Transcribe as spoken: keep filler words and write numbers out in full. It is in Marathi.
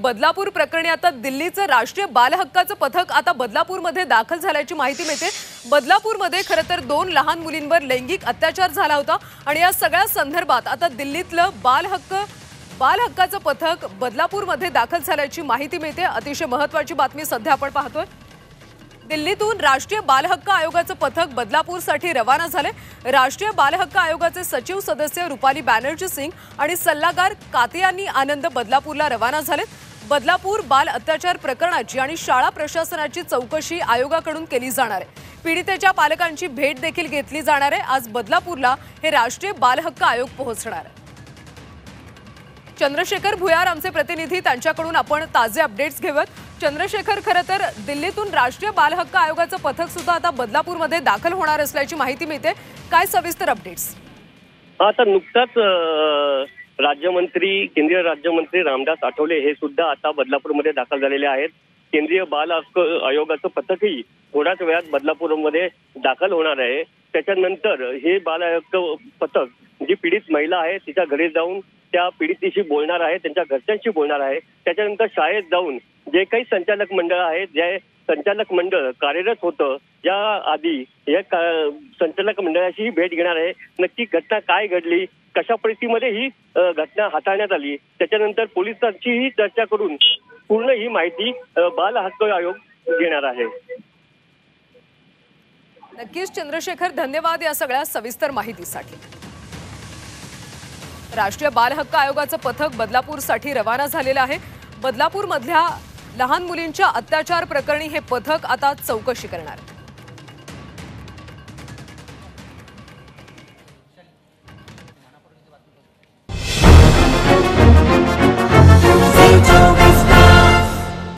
बदलापूर प्रकरणी आता दिल्लीचं राष्ट्रीय बाल हक्काचं पथक आता बदलापूरमध्ये दाखल झाल्याची माहिती मिळते। बदलापूरमध्ये खरं तर दोन लहान मुलींवर लैंगिक अत्याचार झाला होता आणि या सगळ्या संदर्भात आता दिल्लीतलं बाल हक्क बाल हक्काचं पथक बदलापूरमध्ये दाखल झाल्याची माहिती मिळते। अतिशय महत्त्वाची बातमी सध्या आपण पाहतोय। दिल्लीतून राष्ट्रीय बाल हक्क आयोगाचं पथक बदलापूरसाठी रवाना झाले। राष्ट्रीय बाल हक्क आयोगाचे सचिव सदस्य रुपाली बॅनर्जी सिंग आणि सल्लागार कातियानी आनंद बदलापूरला रवाना झाले। बदलापूर बाल अत्याचार प्रकरणाची आणि शाळा प्रशासनाची चौकशी आयोगाकडून केली जाणार आहे। पीडितेच्या पालकांची भेट देखील घेतली जाणार आहे। आज बदलापूरला हे राष्ट्रीय बाल हक्क आयोग पोहोचणार आहे। चंद्रशेखर भुयार आमचे प्रतिनिधी, त्यांच्याकडून आपण ताजे अपडेट्स घेऊयात। चंद्रशेखर, खरं तर दिल्लीतून राष्ट्रीय बाल हक्क आयोगाचं पथक सुद्धा आता बदलापूरमध्ये दाखल होणार असल्याची माहिती मिळते। काय सविस्तर अपडेट्स? आता नुकताच राज्यमंत्री केंद्रीय राज्यमंत्री रामदास आठवले हे सुद्धा आता बदलापूरमध्ये दाखल झालेले आहेत। केंद्रीय बाल हक्क आयोगाचं पथकही थोड्याच वेळात बदलापूरमध्ये दाखल होणार आहे। त्याच्यानंतर हे बाल हक्क पथक जी पीडित महिला आहे तिच्या घरी जाऊन त्या पीडितेशी बोलणार आहे, त्यांच्या घरच्यांशी बोलणार आहे। त्याच्यानंतर शाळेत जाऊन जे काही संचालक मंडळ आहेत, जे संचालक मंडळ कार्यरत होतं या आधी या संचालक मंडळाची भेट घेणार आहे। नक्की घटना काय घडली, कशा परिस्थितीमध्ये ही घटना हाताळण्यात आली, त्याच्यानंतर पोलिसांचीही चर्चा करून पूर्ण ही माहिती बाल हक्क आयोग घेणार आहे। नक्कीच चंद्रशेखर, धन्यवाद या सगळ्या सविस्तर माहितीसाठी। राष्ट्रीय बाल हक्क आयोगाचं पथक बदलापूरसाठी रवाना झालेलं आहे। बदलापूरमधल्या लहान मुलींच्या अत्याचार प्रकरणी हे पथक आता चौकशी करणार आहे।